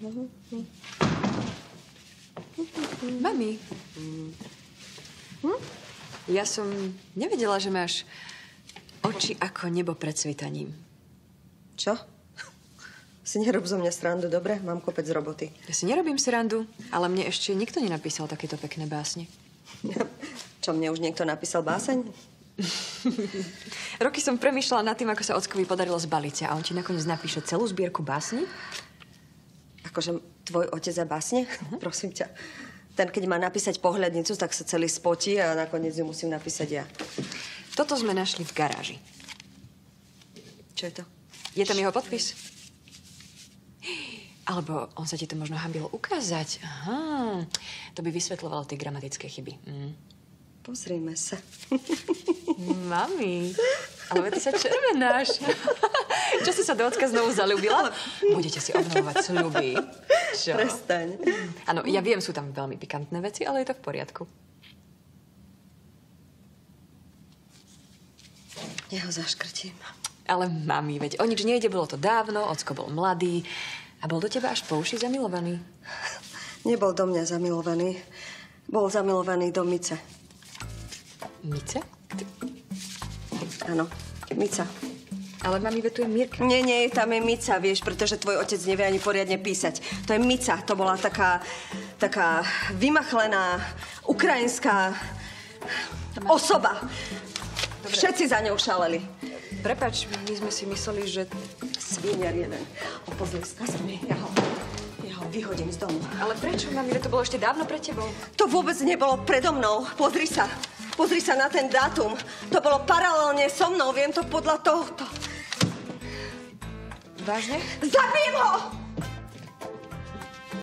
Mami. Ja som nevedela, že máš oči ako nebo pred svitaním. Čo? Si nerob zo mňa srandu, dobre? Mám kopec roboty. Ja si nerobím srandu, ale mne ešte nikto nenapísal takéto pekné básne. Čo, mne už niekto napísal báseň? Roky som premýšľala nad tým, ako sa ockovi podarilo zbaliť a on ti nakoniec napíše celú zbierku básni. Akože tvoj otec a básne? Prosím ťa. Ten, keď má napísať pohľadnicu, tak sa celý spotí a nakoniec ju musím napísať ja. Toto sme našli v garáži. Čo je to? Je tam jeho podpis? Alebo on sa ti to možno hanbil ukázať. Aha, to by vysvetľovalo tie gramatické chyby. Pozrime sa. Mami, ale ty sa červenáš. Čo si sa do ocka znovu zaľúbila? Budete si obnovovať sľuby. Čo? Prestaň. Áno, ja viem, sú tam veľmi pikantné veci, ale je to v poriadku. Ja ho zaškrtím. Ale mami, veď o nič nejde, bolo to dávno, ocko bol mladý a bol do teba až po uši zamilovaný. Nebol do mňa zamilovaný. Bol zamilovaný do Mice. Mice? Áno, Mica. Ale mami, veď tu je Mirka. Nie, tam je Mica, vieš, pretože tvoj otec nevie ani poriadne písať. To je Mica, to bola taká vymachlená ukrajinská osoba. Dobre. Všetci za ňou šaleli. Prepač, my sme si mysleli, že... Sviniar jeden. Pozri, skazil mi. Ja ho vyhodím z domu. Ale prečo, mami? To bolo ešte dávno pred tebou. To vôbec nebolo predo mnou. Pozri sa. Pozri sa na ten dátum. To bolo paralelne so mnou. Viem to podľa tohto. Vážne? Zabijem ho!